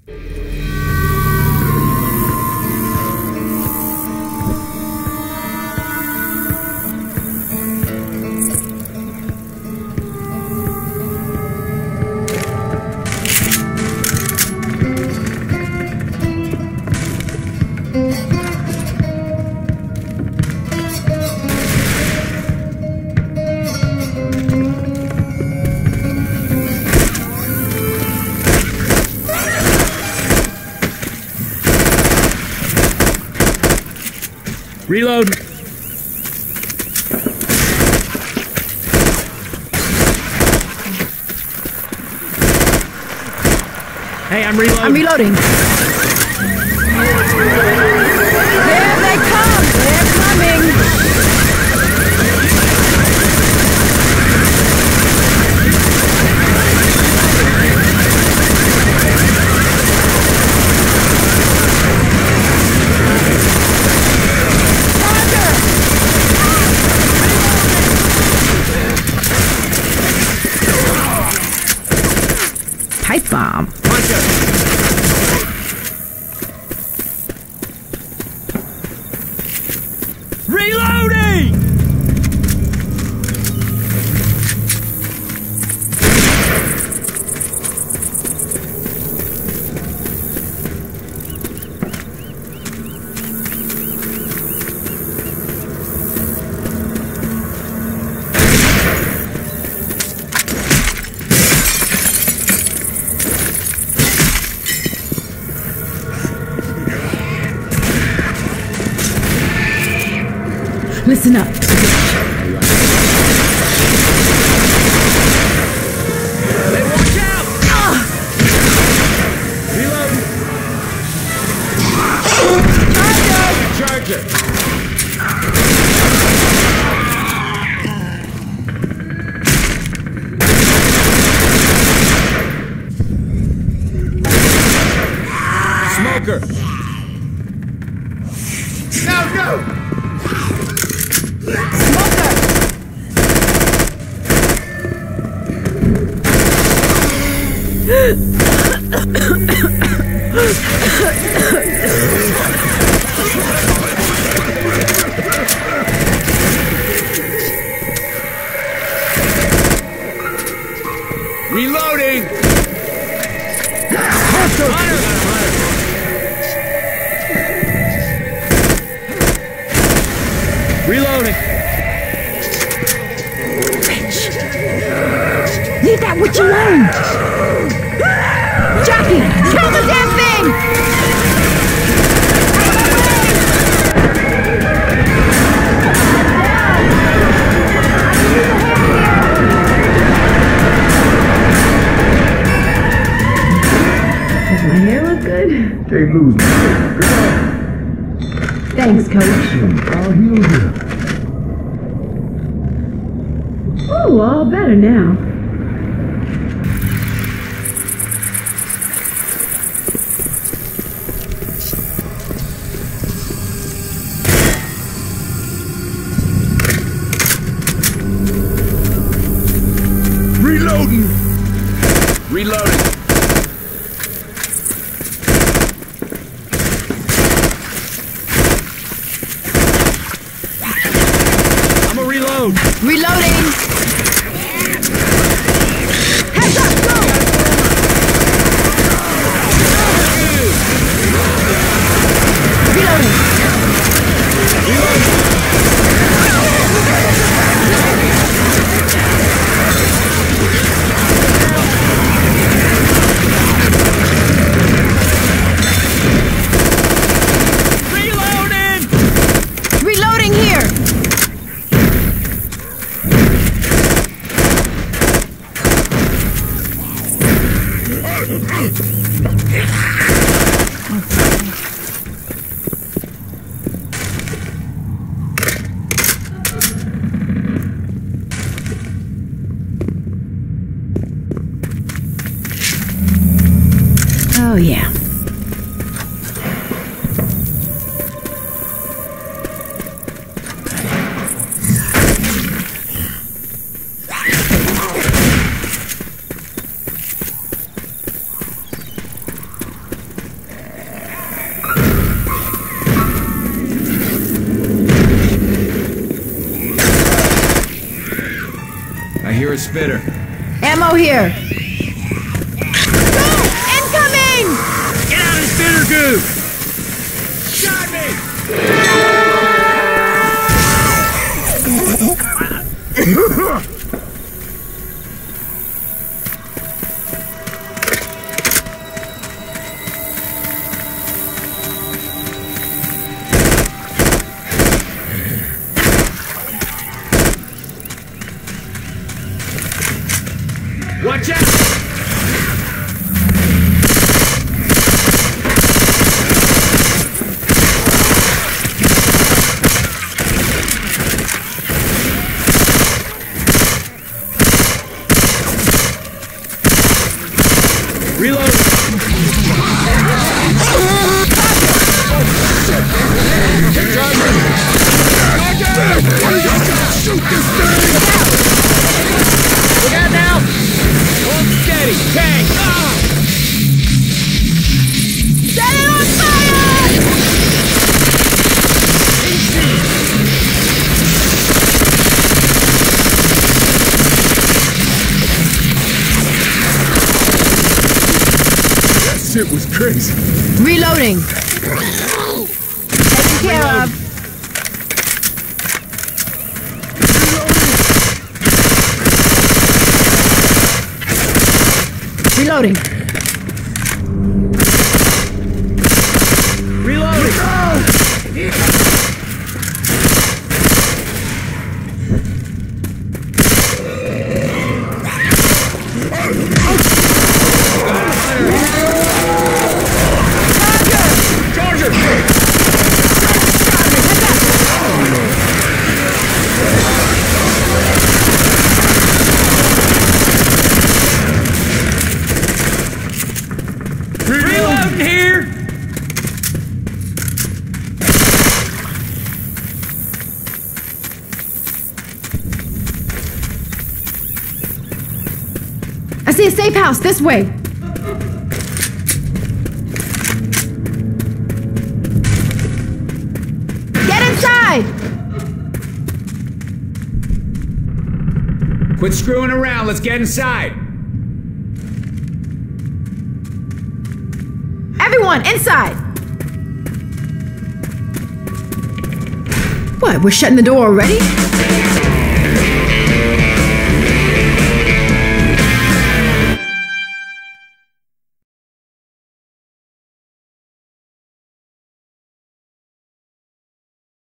Reload. Hey, I'm reloading. I'm reloading. There they come! They're coming! Pipe bomb. Reloading! Listen up. Hey, watch out! Reload! Charger! Smoker! Go! Reloading! Reloading! Leave that witch alone! Jockey, kill the damn thing! Does my hair look good? Can't lose me. Good job. Thanks, Coach. I'll heal you. Oh, all better now. Reloading. Reloading! I'm a reload! Reloading! Heads up, go! Reloading! Reloading here! Oh, yeah. for a spitter. Ammo here. Go! Incoming! Get out of the spitter goo! Shot me! Watch out! Reload! Shoot this thing! Look out now! Hold steady! Tank! Set it on fire! That shit was crazy. Reloading. Taken care of. Reloading. Reloading! Charger! Reloading here! I see a safe house this way. Get inside! Quit screwing around, let's get inside! Everyone, inside! What, we're shutting the door already?